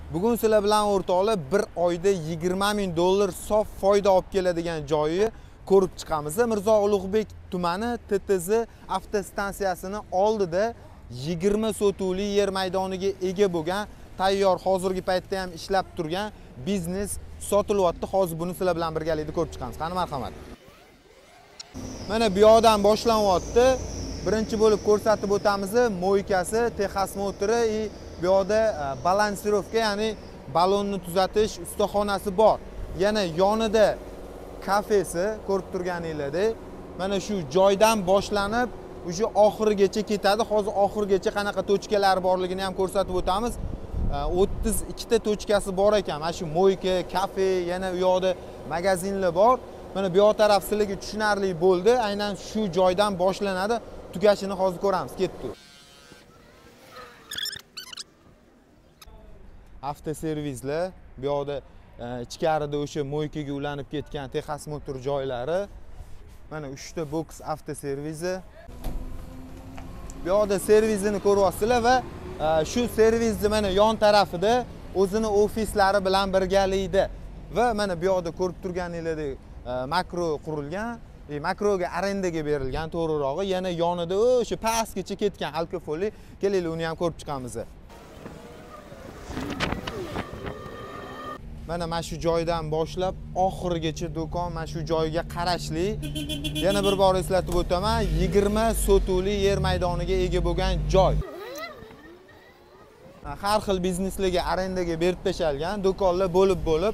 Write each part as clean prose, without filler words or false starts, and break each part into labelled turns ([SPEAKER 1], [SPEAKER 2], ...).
[SPEAKER 1] Bugun sizlar bilan o'rtoqlar bir oyda 20 ming dollar sof foyda olib keladigan joyi ko'rib chiqamiz. Mirzo Ulug'bek tumani TTZ avtostansiyasining oldida 20 sotuvli yer maydoniga ega bo'lgan, tayyor hozirgi paytda ham ishlab turgan biznes sotilyapti. Hozir buni sizlar bilan birgalikda ko'rib chiqamiz. Qani marhamat. Mana bu yoqdan boshlanyapti. Birinchi bo'lib ko'rsatib o'tamiz. Moykasi, Texas motori, bu yoqda balansirovka, ya'ni balonni tuzatish ustaxonasi bor. Yana yonida kafesi ko'rib turganinglardek. Mana shu joydan boshlanib, o'sha oxirigacha ketadi. Hozir oxirigacha qanaqa tochkalar borligini ham ko'rsatib o'tamiz. 32 ta tochkasi bor ekan. Mana shu moyka, kafe, yana u yoqda magazinlar bor. Mana bu yoq taraf sizlarga tushunarli bo'ldi. Aynan shu joydan boshlanadi. Tugashini hozir ko'ramiz. Ketdi. Avtoservislar, bu yoqda ichkarida o'sha moykaga ulanib ketgan Texas motor joylari. Mana 3 ta boks avtoservisi. Bu yoqda servisini ko'ryapsizlar va shu servisni mana yon tarafida o'zini ofislari bilan birgalikda va mana bu yoqda ko'rib turganinglardek makro qurilgan, makroga arendaga berilgan, to'g'rirog'i yana yonida o'sha pastgacha ketgan alkofoli. Kelinglar, uni ham ko'rib chiqamiz. Mana shu joydan boshlab oxirigacha do'kon mana shu joyga qarashli. Yana bir bor eslatib o'taman, 20 sotuvli yer maydoniga ega bo'lgan joy. Har xil bizneslarga arendaga berib tashalgan do'konlar bo'lib.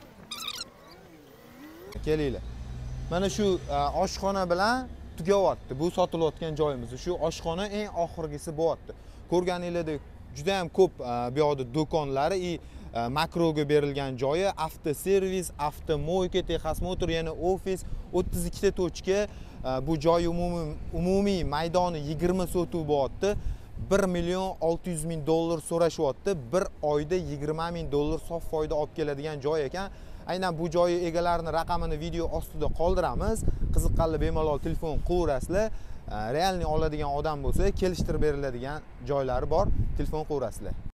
[SPEAKER 1] Kelinglar. Mana shu oshxona bilan tugayapti. Bu sotilayotgan joyimiz. Shu oshxona eng oxirgisi bo'lyapti. Ko'rganinglardek juda ham ko'p bu yoqda do'konlari, makroga berilgan joyi, avtoservis, avtomoyka, Texas motor, yana ofis, 32 ta tochka. Bu joy umumiy maydoni 20 sotuv bo'lyapti. 1 million 600 ming dollar so'rashyapti. Bir oyda 20 ming dollar sof foyda olib keladigan joy ekan. Aynan bu joyi egalarini raqamini video ostida qoldiramiz. Qiziqqanlar bemalol telefon qilaverasizlar. Realni oladigan odam bo'lsa, kelishtirib beriladigan joylari bor. Telefon qilaverasizlar.